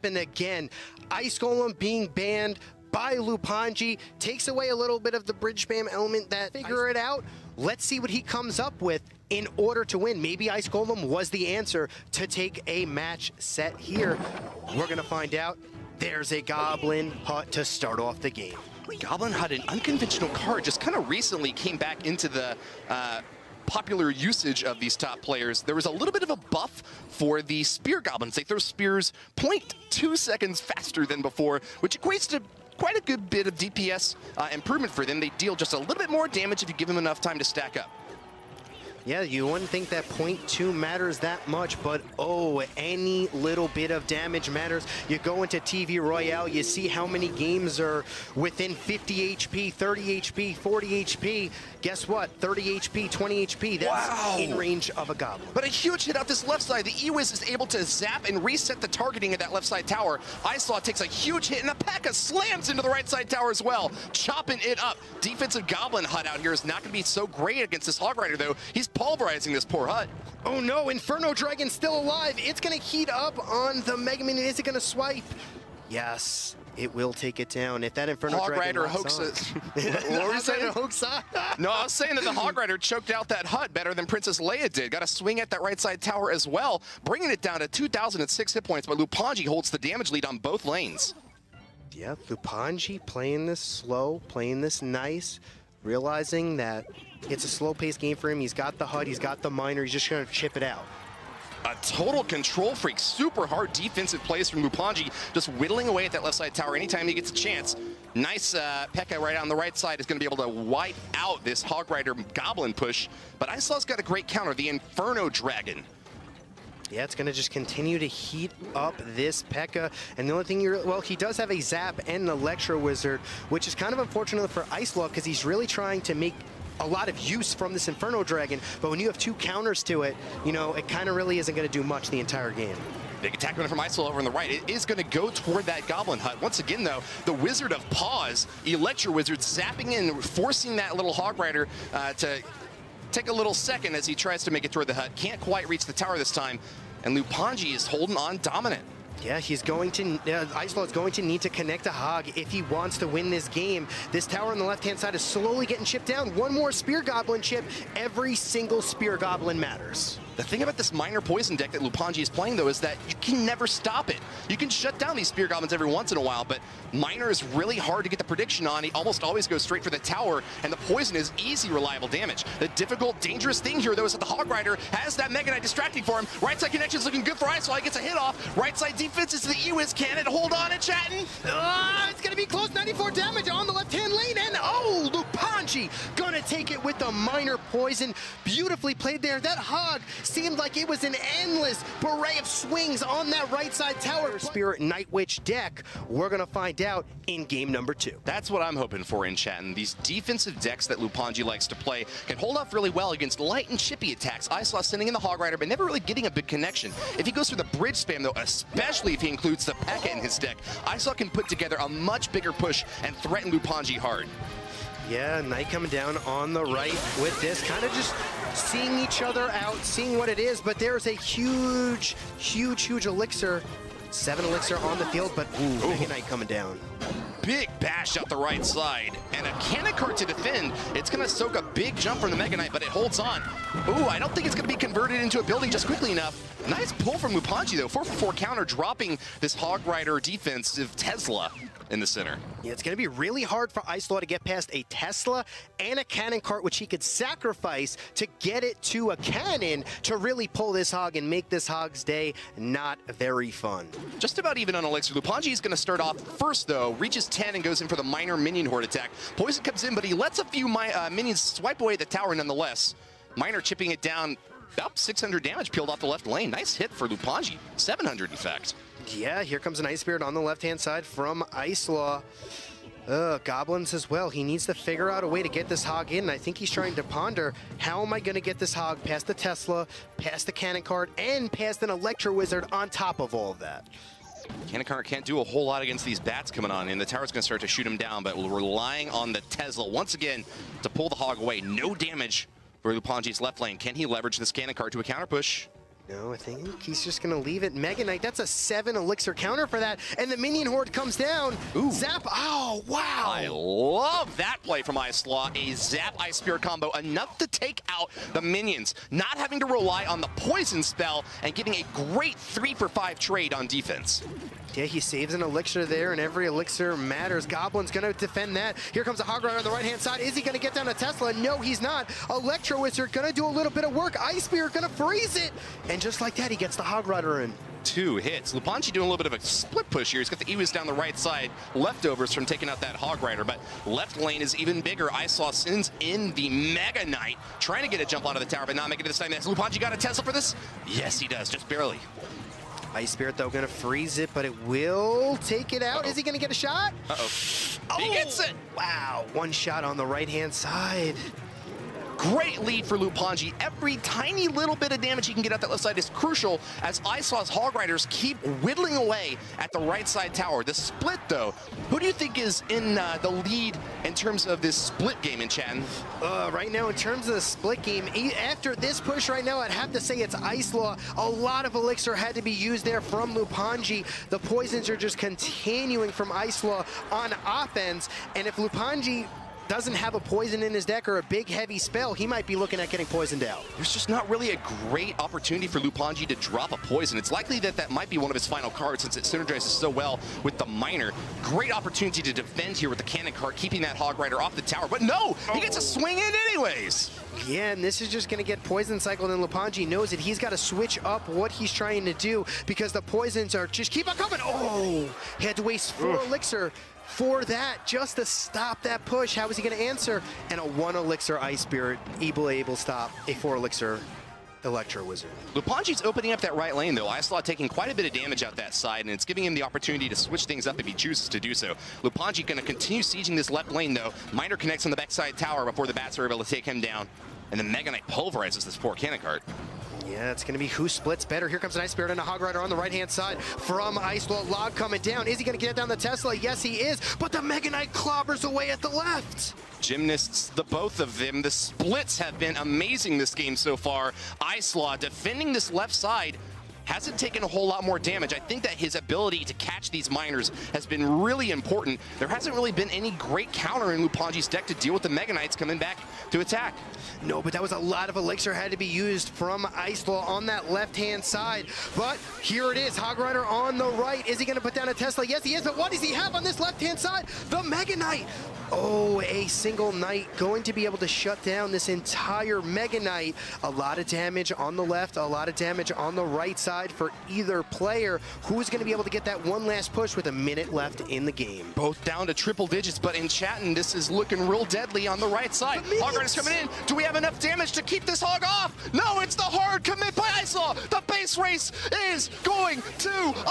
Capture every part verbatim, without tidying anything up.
happen again. Ice Golem being banned by Lupanji takes away a little bit of the bridge spam element that figure it out. Let's see what he comes up with in order to win. Maybe Ice Golem was the answer to take a match set here. We're gonna find out. There's a Goblin Hut to start off the game. Goblin Hut, an unconventional card, just kind of recently came back into the uh, popular usage of these top players. There was a little bit of a buff for the Spear Goblins. They throw spears zero point two seconds faster than before, which equates to quite a good bit of D P S uh, improvement for them. They deal just a little bit more damage if you give them enough time to stack up. Yeah, you wouldn't think that point two matters that much, but oh, any little bit of damage matters. You go into T V Royale, you see how many games are within fifty H P, thirty H P, forty H P. Guess what? thirty H P, twenty H P, that's wow. in range of a Goblin. But a huge hit out this left side. The E-Wiz is able to zap and reset the targeting of that left side tower. Islaw takes a huge hit, and the P E K K A slams into the right side tower as well, chopping it up. Defensive Goblin Hut out here is not going to be so great against this Hog Rider, though. He's pulverizing this poor Hut. Oh no, Inferno Dragon still alive. It's going to heat up on the Mega Minion. Is it going to swipe? Yes, it will take it down. If that Inferno Hog Dragon Rider hooks it. What were you saying? Hooks on. No, I was saying that the Hog Rider choked out that Hut better than Princess Leia did. Got a swing at that right side tower as well, bringing it down to two thousand six hit points, but Lupanji holds the damage lead on both lanes. Yeah, Lupanji playing this slow, playing this nice, realizing that it's a slow-paced game for him. He's got the Hut, he's got the Miner, he's just going to chip it out. A total control freak, super hard defensive plays from Lupanji, just whittling away at that left side tower anytime he gets a chance. Nice uh, P E K K A right on the right side is going to be able to wipe out this Hog Rider Goblin push, but Islaw's got a great counter, the Inferno Dragon. Yeah, it's going to just continue to heat up this P E K K A. And the only thing you're, well, he does have a Zap and an Electro Wizard, which is kind of unfortunate for Islaw because he's really trying to make a lot of use from this Inferno Dragon. But when you have two counters to it, you know, it kind of really isn't going to do much the entire game. Big attack runner from Islaw over on the right. It is going to go toward that Goblin Hut. Once again, though, the Wizard of Pause, Electro Wizard, zapping in, forcing that little Hog Rider uh, to take a little second as he tries to make it toward the Hut. Can't quite reach the tower this time. And Lupanji is holding on dominant. Yeah, he's going to, uh, Islaw is going to need to connect a Hog if he wants to win this game. This tower on the left-hand side is slowly getting chipped down. One more Spear Goblin chip. Every single Spear Goblin matters. The thing about this Miner Poison deck that Lupanji is playing, though, is that you can never stop it. You can shut down these Spear Goblins every once in a while, but Miner is really hard to get the prediction on. He almost always goes straight for the tower, and the Poison is easy, reliable damage. The difficult, dangerous thing here, though, is that the Hog Rider has that Mega Knight distracting for him. Right side connection is looking good for Islaw. He gets a hit off. Right side defense is to the E-Wiz cannon. Hold on and chatting. Uh, it's going to be close. ninety-four damage on the left-hand lane, and oh, Lupanji gonna take it with the Miner Poison. Beautifully played there. That Hog seemed like it was an endless array of swings on that right side tower. Spirit Night Witch deck, we're gonna find out in game number two. That's what I'm hoping for in Chattin. These defensive decks that Lupanji likes to play can hold off really well against light and chippy attacks. Islaw sending in the Hog Rider, but never really getting a big connection. If he goes for the bridge spam, though, especially if he includes the P E K K A in his deck, Islaw can put together a much bigger push and threaten Lupanji hard. Yeah, Knight coming down on the right with this, kind of just seeing each other out, seeing what it is, but there's a huge, huge, huge Elixir. Seven Elixir on the field, but ooh, Mega Knight coming down. Big bash out the right side, and a cannon cart to defend. It's gonna soak a big jump from the Mega Knight, but it holds on. Ooh, I don't think it's gonna be converted into a building just quickly enough. Nice pull from Lupanji, though. four for four counter, dropping this Hog Rider defensive Tesla in the center. Yeah, it's going to be really hard for Islaw to get past a Tesla and a cannon cart, which he could sacrifice to get it to a cannon to really pull this Hog and make this Hog's day not very fun. Just about even on Elixir. Lupanji is going to start off first, though. Reaches ten and goes in for the Miner Minion Horde attack. Poison comes in, but he lets a few mi uh, minions swipe away the tower nonetheless. Miner chipping it down. About six hundred damage peeled off the left lane. Nice hit for Lupanji. seven hundred, in fact. Yeah, here comes an Ice Spirit on the left-hand side from Islaw. Uh, Goblins as well. He needs to figure out a way to get this Hog in. And I think he's trying to ponder, how am I going to get this Hog past the Tesla, past the cannon cart, and past an Electro Wizard on top of all of that? Cannon cart can't do a whole lot against these bats coming on, and the tower's going to start to shoot him down, but we're relying on the Tesla once again to pull the Hog away. No damage for Lupanji's left lane. Can he leverage this cannon cart to a counter push? No, I think he's just going to leave it. Mega Knight, that's a seven elixir counter for that. And the minion horde comes down. Ooh. Zap. Oh, wow. I love that play from Icelaw. A Zap Ice Spear combo, enough to take out the minions, not having to rely on the poison spell and getting a great three for five trade on defense. Yeah, he saves an elixir there, and every elixir matters. Goblin's going to defend that. Here comes a Hog Rider on the right-hand side. Is he going to get down to Tesla? No, he's not. Electro Wizard going to do a little bit of work. Ice Spear going to freeze it. And just like that, he gets the Hog Rider in. Two hits. Lupanji doing a little bit of a split push here. He's got the Ewis down the right side, leftovers from taking out that Hog Rider, but left lane is even bigger. Icelaw sends in the Mega Knight, trying to get a jump onto the tower, but not making it this time. Has Lupanji got a Tesla for this? Yes, he does, just barely. Ice Spirit, though, going to freeze it, but it will take it out. Uh-oh. Is he going to get a shot? Uh-oh. Oh, he gets it! Wow, one shot on the right-hand side. Great lead for Lupanji. Every tiny little bit of damage he can get out that left side is crucial as Icelaw's Hog Riders keep whittling away at the right side tower. The split, though, who do you think is in uh, the lead in terms of this split game in Chat? Uh, right now, in terms of the split game, after this push right now, I'd have to say it's Icelaw. A lot of elixir had to be used there from Lupanji. The poisons are just continuing from Icelaw on offense, and if Lupanji doesn't have a poison in his deck or a big heavy spell, he might be looking at getting poisoned out. There's just not really a great opportunity for Lupanji to drop a poison. It's likely that that might be one of his final cards since it synergizes so well with the Miner. Great opportunity to defend here with the Cannon card, keeping that Hog Rider off the tower. But no, he gets a swing in anyways. Yeah, and this is just going to get poison cycled, and Lupanji knows it. He's got to switch up what he's trying to do because the poisons are just keep on coming. Oh, he had to waste four Ugh. elixir for that, just to stop that push. How was he going to answer? And a one elixir Ice Spirit, able able stop a four elixir Electro Wizard. Lupanji's opening up that right lane, though. Icelaw taking quite a bit of damage out that side, and it's giving him the opportunity to switch things up if he chooses to do so. Lupanji going to continue sieging this left lane, though. Miner connects on the backside tower before the bats are able to take him down, and the Mega Knight pulverizes this poor Cannon card. Yeah, it's going to be who splits better. Here comes an Ice Spirit and a Hog Rider on the right-hand side from Icelaw. Log coming down. Is he going to get it down the Tesla? Yes, he is. But the Mega Knight clobbers away at the left. Gymnasts, the both of them. The splits have been amazing this game so far. Icelaw defending this left side hasn't taken a whole lot more damage. I think that his ability to catch these miners has been really important. There hasn't really been any great counter in Lupanji's deck to deal with the Mega Knights coming back to attack. No, but that was a lot of elixir had to be used from Icelaw on that left-hand side. But here it is, Hog Rider on the right. Is he going to put down a Tesla? Yes, he is, but what does he have on this left-hand side? The Mega Knight. Oh, a single Knight going to be able to shut down this entire Mega Knight. A lot of damage on the left, a lot of damage on the right side for either player. Who's going to be able to get that one last push with a minute left in the game? Both down to triple digits, but in Chatting, this is looking real deadly on the right side. Hog Rider's coming in. Do we have enough damage to keep this hog off? No, it's the hard commit by Icelaw. The base race is going to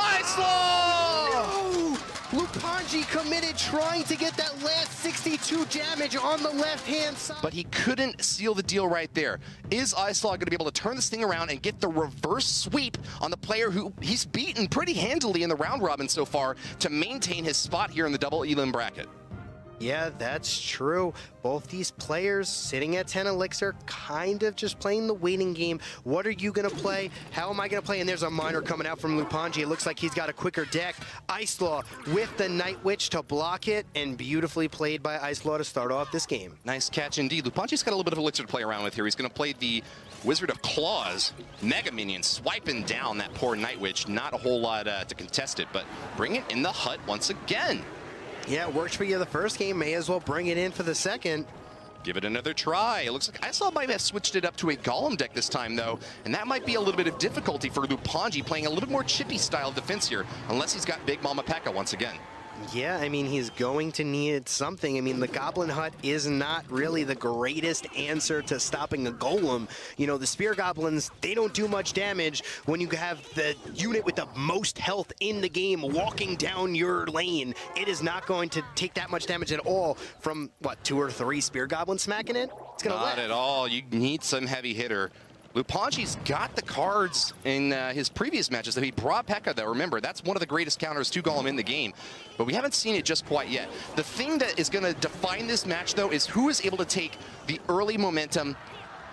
Icelaw! No! Lupanji committed, trying to get that last sixty-two damage on the left-hand side. But he couldn't seal the deal right there. Is Icelaw going to be able to turn this thing around and get the reverse sweep on the player who he's beaten pretty handily in the round robin so far to maintain his spot here in the double elim bracket? Yeah, that's true. Both these players sitting at ten elixir, kind of just playing the waiting game. What are you going to play? How am I going to play? And there's a Miner coming out from Lupanji. It looks like he's got a quicker deck. Icelaw with the Night Witch to block it, and beautifully played by Icelaw to start off this game. Nice catch indeed. Lupanji's got a little bit of elixir to play around with here. He's going to play the Wizard of Claws, Mega Minion, swiping down that poor Night Witch. Not a whole lot uh, to contest it, but bring it in the hut once again. Yeah, it worked for you the first game. May as well bring it in for the second. Give it another try. It looks like Icelaw might have switched it up to a Golem deck this time, though, and that might be a little bit of difficulty for Lupanji playing a little more chippy style defense here, unless he's got Big Mama P.E.K.K.A once again. Yeah, I mean, he's going to need something. I mean, the Goblin Hut is not really the greatest answer to stopping a Golem. You know, the Spear Goblins, they don't do much damage when you have the unit with the most health in the game walking down your lane. It is not going to take that much damage at all from, what, two or three Spear Goblins smacking it? It's gonna Not let. at all. You need some heavy hitter. Lupanji's got the cards in uh, his previous matches that he brought P E K K A, though. Remember, that's one of the greatest counters to Golem in the game, but we haven't seen it just quite yet. The thing that is going to define this match, though, is who is able to take the early momentum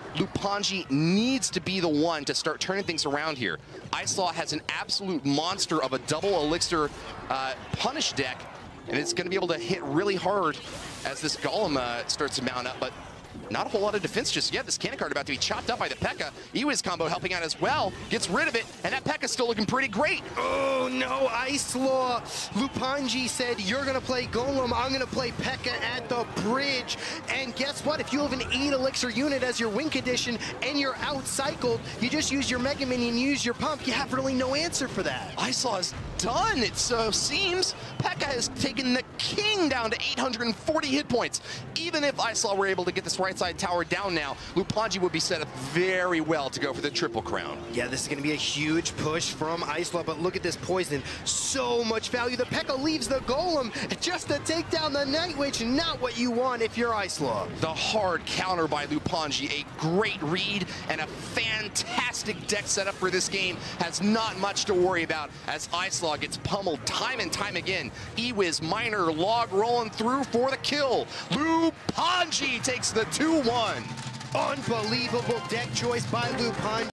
Lupanji needs to be the one to start turning things around here. Icelaw has an absolute monster of a double elixir uh, punish deck, and it's going to be able to hit really hard as this Golem uh, starts to mount up, but not a whole lot of defense just yet. This cannon card about to be chopped up by the P.E.K.K.A. Ewiz combo helping out as well. Gets rid of it, and that P E K K A still looking pretty great. Oh no, Icelaw. Lupanji said, you're gonna play Golem, I'm gonna play P E K K A at the bridge. And guess what? If you have an eight elixir unit as your win condition and you're outcycled, you just use your Mega Minion, use your pump, you have really no answer for that. Icelaw is done, it so seems. P E K K A has taken the king down to eight hundred forty hit points. Even if Icelaw were able to get this right side tower down now, Lupanji would be set up very well to go for the triple crown. Yeah, this is going to be a huge push from Icelaw, but look at this poison. So much value. The P E K K A leaves the Golem just to take down the Night Witch. Not what you want if you're Icelaw. The hard counter by Lupanji, a great read and a fantastic deck setup for this game. Has not much to worry about as Icelaw gets pummeled time and time again. Ewiz, Miner, Log rolling through for the kill. Lupanji takes the two one. Unbelievable deck choice by Lupanji.